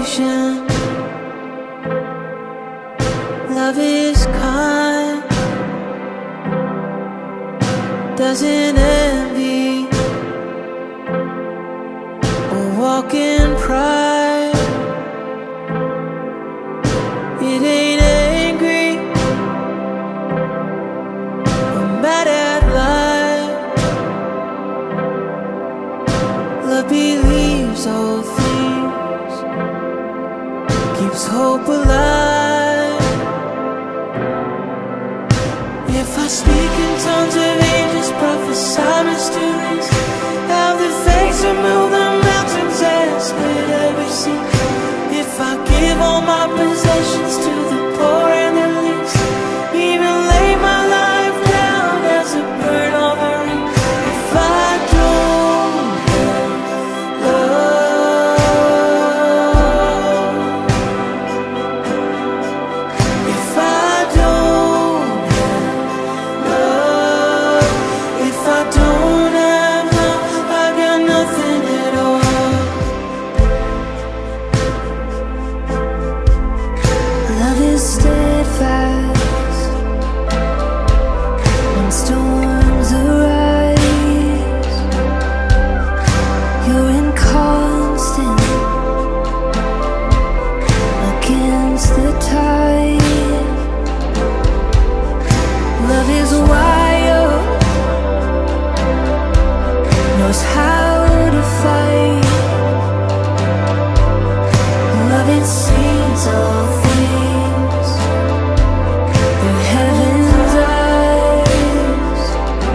patient. Love is kind, doesn't envy or walk in pride. It ain't angry or mad at life. Love believes all things, keeps hope alive. If I speak in tongues of angels, prophesy mysteries, have the faith to move the mountains and split every sea. If I give all my possessions to the poor and the least, even lay my life down as a burnt offering. If I don't have love, if I don't have love, if I don't have love, I got nothing at all. Love is steadfast when storms arise. You're in constant against the tide. Love is wild, knows how to fight. Love, it sees all things through heaven's eyes.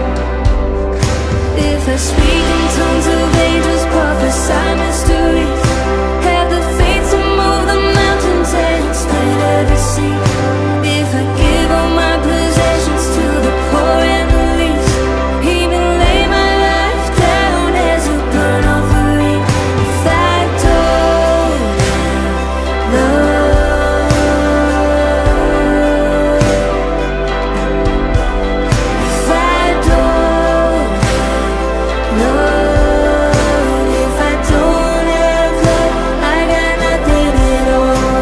If I speak in tongues of angels, prophesy mysteries, have the faith to move the mountains and split every sea. If I give all my possessions to the poor and the least, even lay my life down as a burnt offering. If I don't have love, if I don't have love, if I don't have love, I got nothing at all.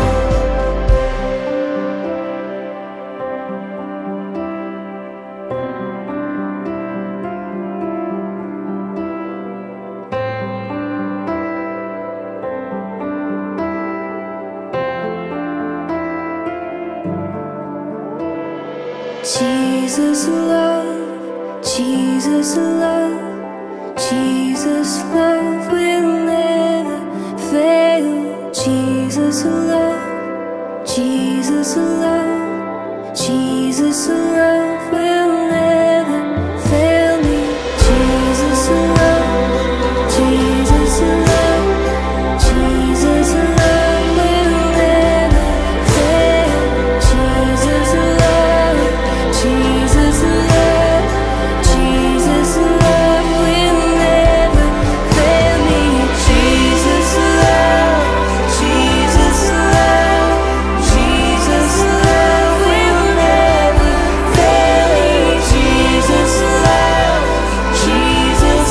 Jesus love, Jesus love, Jesus love will never fail. Jesus love, Jesus love, Jesus love will never fail me. Jesus love, Jesus love, Jesus love will never fail. Jesus love, Jesus love, Jesus love will never fail me. Jesus love, Jesus love, Jesus love will never fail me. Jesus love, Jesus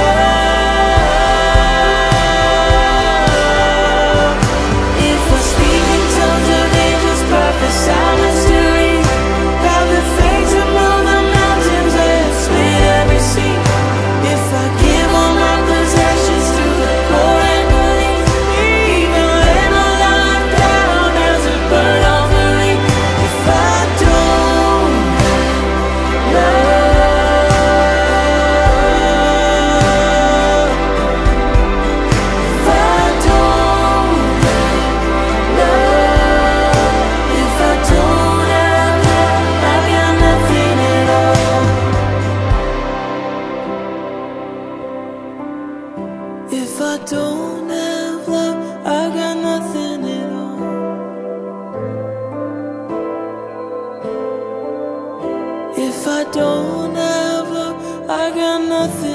love. If I speak in tongues of angels, prophesy mysteries, have the faith to move the mountains and split every sea. If I give all my possessions to the poor and the least, even lay my life down as a burnt offering. If I don't have love, if I don't have love, if I don't have love, I got nothing at all. If I don't have love, I got nothing at all. If I don't have love, I got nothing.